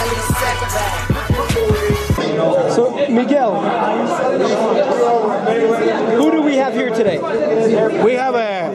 So, Miguel, who do we have here today? We have a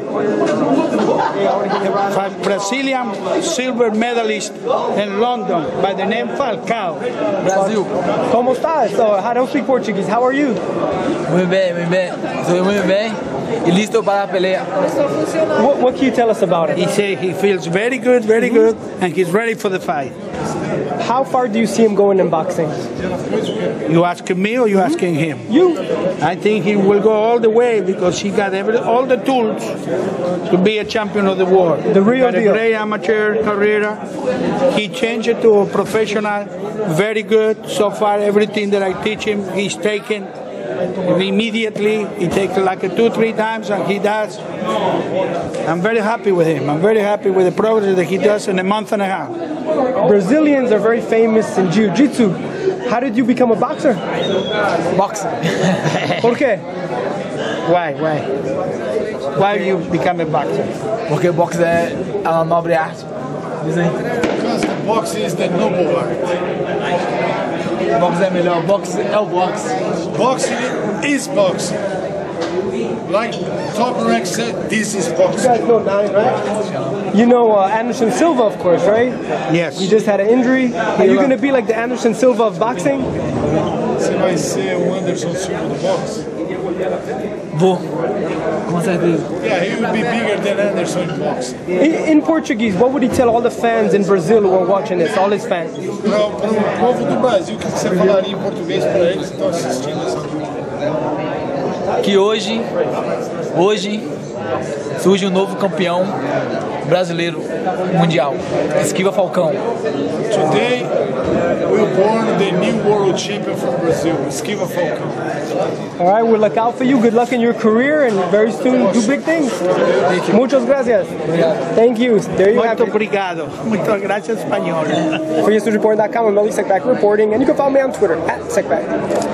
Brazilian silver medalist in London by the name Falcao. Brasil. ¿Cómo estás? So, I don't speak Portuguese. How are you? Muito bem, muito bem. Estou muito bem e listo para a pelea. What can you tell us about it? He said he feels very good, and he's ready for the fight. How far do you see him going in boxing? You asking me or you asking him? You. I think he will go all the way because he got all the tools to be a champion of the world. The real deal. A great amateur career. He changed it to a professional. Very good. So far, everything that I teach him, he's taken. Immediately, he takes like 2-3 times, and he does. I'm very happy with him. I'm very happy with the progress that he does in a month and a half. Brazilians are very famous in jiu-jitsu. How did you become a boxer? Boxing. ¿Por qué? Why? Why you become a boxer? Porque boxe é uma nobre arte. Dizem. Because the boxing is the noble art. Boxe é melhor. Boxe é o boxe. Boxing is boxing. Like Top Rank said, this is boxing. You guys know Nine, right? You know Anderson Silva, of course, right? Yes. You just had an injury. Are you going to be like the Anderson Silva of boxing? Você vai ser o Anderson Silva do boxe? Vou. Com certeza. Yeah, he will be bigger than Anderson in boxing. In Portuguese, what would he tell all the fans in Brazil who are watching this, all his fans? Para o povo do Brasil, o que você falaria em português para eles que estão assistindo essa luta? Que hoje surge um novo campeão brasileiro mundial, Esqiuva Falcao. Today we were born the new world champion from Brazil, Esqiuva Falcao. All right, we'll look out for you. Good luck in your career, and very soon do big things. Muchas gracias. Thank you. There you have it. Muito obrigado. Muchas gracias, español. For EsNewsReport.com, I'm Melly Sekback reporting, and you can follow me on Twitter @Sekback.